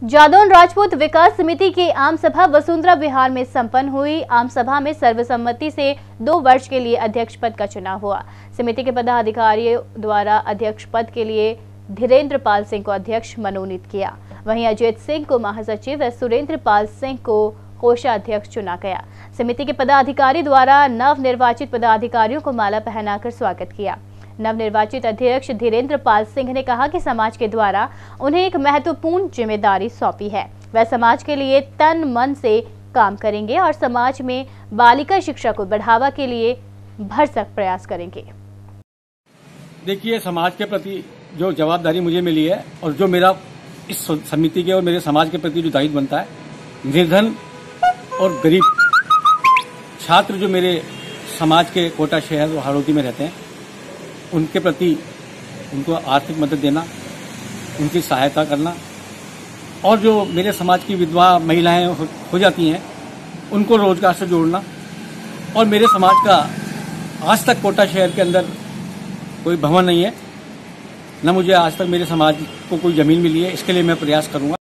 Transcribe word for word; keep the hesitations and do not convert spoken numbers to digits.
जादौन राजपूत विकास समिति की आम सभा वसुंधरा विहार में संपन्न हुई। आम सभा में सर्वसम्मति से दो वर्ष के लिए अध्यक्ष पद का चुनाव हुआ। समिति के पदाधिकारियों द्वारा अध्यक्ष पद के लिए धीरेन्द्र पाल सिंह को अध्यक्ष मनोनीत किया। वहीं अजय सिंह को महासचिव व सुरेंद्र पाल सिंह को कोषाध्यक्ष चुना गया। समिति के पदाधिकारी द्वारा नव निर्वाचित पदाधिकारियों को माला पहनाकर स्वागत किया। नवनिर्वाचित अध्यक्ष धीरेन्द्र पाल सिंह ने कहा कि समाज के द्वारा उन्हें एक महत्वपूर्ण जिम्मेदारी सौंपी है। वह समाज के लिए तन मन से काम करेंगे और समाज में बालिका शिक्षा को बढ़ावा के लिए भरसक प्रयास करेंगे। देखिए, समाज के प्रति जो जवाबदारी मुझे मिली है और जो मेरा इस समिति के और मेरे समाज के प्रति जो दायित्व बनता है, निर्धन और गरीब छात्र जो मेरे समाज के कोटा शहर और हाड़ौती में रहते हैं, उनके प्रति उनको आर्थिक मदद देना, उनकी सहायता करना और जो मेरे समाज की विधवा महिलाएं हो जाती हैं उनको रोजगार से जोड़ना। और मेरे समाज का आज तक कोटा शहर के अंदर कोई भवन नहीं है, न मुझे आज तक मेरे समाज को कोई जमीन मिली है। इसके लिए मैं प्रयास करूंगा।